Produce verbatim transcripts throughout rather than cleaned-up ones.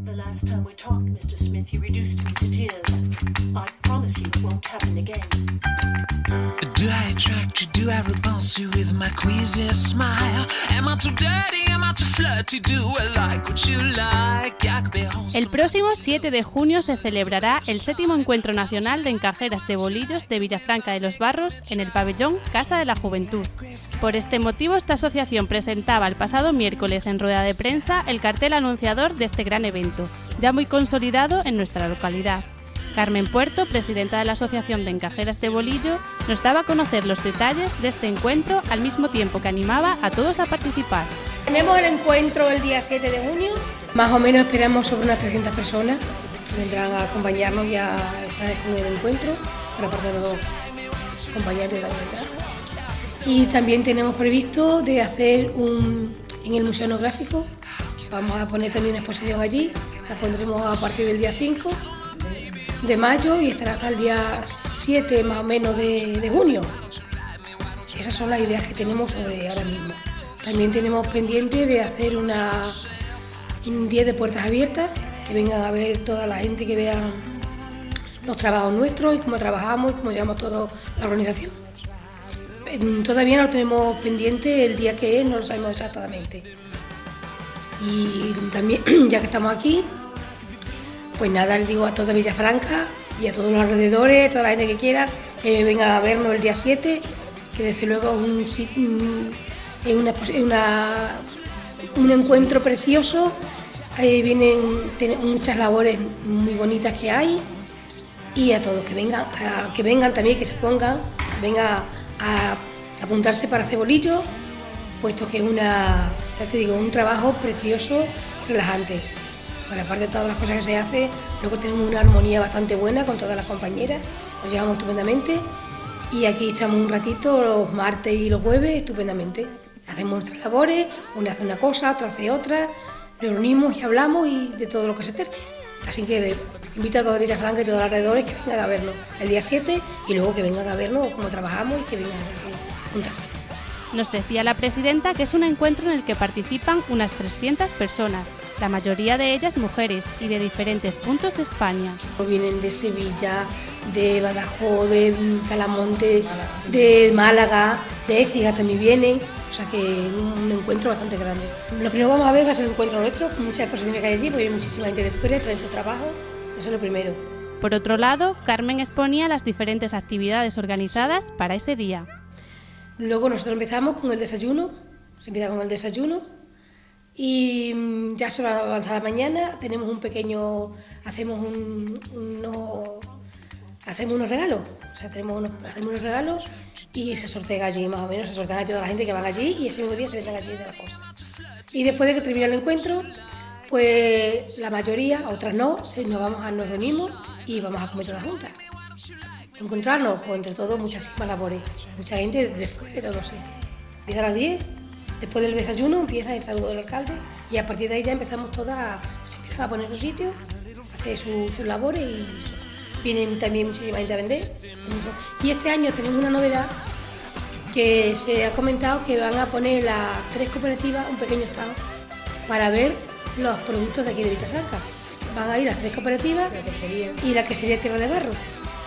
The last time we talked, mister Smith, you reduced me to tears. I promise you it won't happen again. Do I attract you? Do I repulse you with my queasy smile? Am I too dirty? Am I too flirty? Do I like what you like? El próximo siete de junio se celebrará el séptimo Encuentro Nacional de Encajeras de Bolillos de Villafranca de los Barros en el pabellón Casa de la Juventud. Por este motivo, esta asociación presentaba el pasado miércoles en rueda de prensa el cartel anunciador de este gran evento, ya muy consolidado en nuestra localidad. Carmen Puerto, presidenta de la Asociación de Encajeras de Bolillo, nos daba a conocer los detalles de este encuentro al mismo tiempo que animaba a todos a participar. Tenemos el encuentro el día siete de junio, más o menos esperamos sobre unas trescientas personas que vendrán a acompañarnos y a estar con el encuentro, para parte de los acompañantes de la verdad. Y también tenemos previsto de hacer un, en el Museo Etnográfico, vamos a poner también una exposición allí, la pondremos a partir del día cinco de mayo y estará hasta el día siete más o menos de, de junio. Esas son las ideas que tenemos sobre ahora mismo. También tenemos pendiente de hacer una, un día de puertas abiertas, que vengan a ver toda la gente, que vean los trabajos nuestros y cómo trabajamos y cómo llevamos toda la organización. Todavía no lo tenemos pendiente, el día que es no lo sabemos exactamente. Y también, ya que estamos aquí, pues nada, le digo a toda Villafranca y a todos los alrededores, a toda la gente que quiera, que vengan a vernos el día siete, que desde luego es un, es una, es una, un encuentro precioso. Ahí vienen muchas labores muy bonitas que hay, y a todos que vengan, a, que vengan también, que se pongan, que vengan a, a apuntarse para hacer bolillos, puesto que es una, ya te digo, un trabajo precioso y relajante. Bueno, aparte de todas las cosas que se hace, luego tenemos una armonía bastante buena con todas las compañeras, nos llevamos estupendamente y aquí echamos un ratito los martes y los jueves estupendamente. Hacemos nuestras labores, una hace una cosa, otra hace otra, nos reunimos y hablamos y de todo lo que se tercia. Así que invito a toda Villafranca y todos los alrededores que vengan a vernos el día siete y luego que vengan a vernos cómo trabajamos y que vengan a juntarse. Nos decía la presidenta que es un encuentro en el que participan unas trescientas personas, la mayoría de ellas mujeres y de diferentes puntos de España. Vienen de Sevilla, de Badajoz, de Calamonte, de Málaga, de Écija también vienen, o sea que es un encuentro bastante grande. Lo primero que vamos a ver va a ser el encuentro nuestro, con muchas exposiciones que hay allí, porque hay muchísima gente de fuera, traen su trabajo, eso es lo primero. Por otro lado, Carmen exponía las diferentes actividades organizadas para ese día. Luego nosotros empezamos con el desayuno, se empieza con el desayuno y ya sobre avanzada la mañana tenemos un pequeño, hacemos un, unos, hacemos unos regalos, o sea, tenemos unos, hacemos unos regalos y se sortea allí más o menos, se sortea a toda la gente que van allí y ese mismo día se venden allí de la cosa. Y después de que termina el encuentro, pues la mayoría, otras no, nos vamos a nos reunimos y vamos a comer todas juntas. Encontrarnos, pues entre todos muchísimas labores, mucha gente desde fuera de todos sitios. Empieza a las diez, después del desayuno empieza el saludo del alcalde y a partir de ahí ya empezamos todas a, se a poner su sitio, a hacer sus su labores y vienen también muchísima gente a vender. Y este año tenemos una novedad que se ha comentado que van a poner las tres cooperativas un pequeño stand para ver los productos de aquí de Villafranca. Van a ir las tres cooperativas y la quesería Tierra de Barro.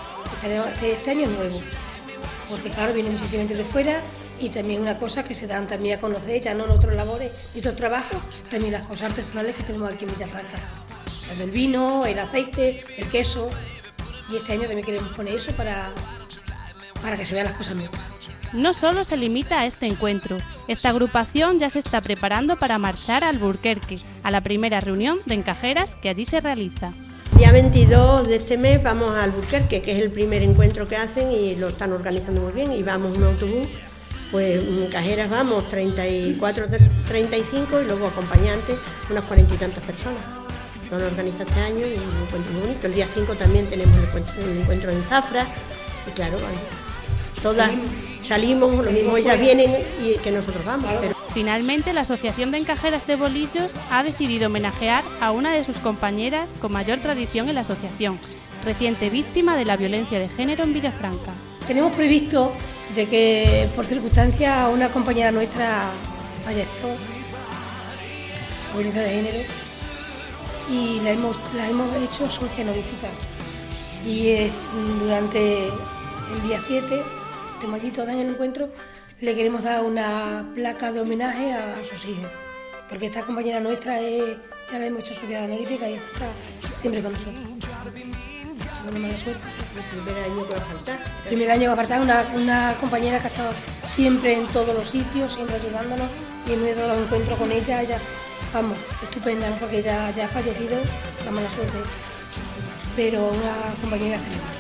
Este año es nuevo, porque claro, viene muchísima gente de fuera y también una cosa que se dan también a conocer, ya no en otros labores y otros trabajos, también las cosas artesanales que tenemos aquí en Villafranca. El del vino, el aceite, el queso, y este año también queremos poner eso para, para que se vean las cosas nuestras. No solo se limita a este encuentro, esta agrupación ya se está preparando para marchar a Alburquerque, a la primera reunión de encajeras que allí se realiza. Día veintidós de este mes vamos a Alburquerque, que es el primer encuentro que hacen y lo están organizando muy bien, y vamos en un autobús, pues cajeras vamos treinta y cuatro, treinta y cinco y luego acompañantes unas cuarenta y tantas personas. Lo han organizado este año y un encuentro muy bonito. El día cinco también tenemos el encuentro, el encuentro en Zafra y claro, bueno, todas salimos, lo mismo ellas vienen y que nosotros vamos. Pero... Finalmente, la Asociación de Encajeras de Bolillos ha decidido homenajear a una de sus compañeras con mayor tradición en la asociación, reciente víctima de la violencia de género en Villafranca. Tenemos previsto de que, por circunstancias, una compañera nuestra falleció por violencia de género y la hemos, la hemos hecho socia honorífica. Y eh, durante el día siete, estemos allí todas en el encuentro, le queremos dar una placa de homenaje a sus hijos, porque esta compañera nuestra es, ya la hemos hecho socia honorífica y está siempre con nosotros. Bueno, mala suerte. El primer año que va a faltar. El primer año que va a faltar, una, una compañera que ha estado siempre en todos los sitios, siempre ayudándonos, y hemos ido a los encuentros con ella, ella, vamos, estupenda, ¿no? Porque ella ya ha fallecido, la mala suerte, pero una compañera excelente.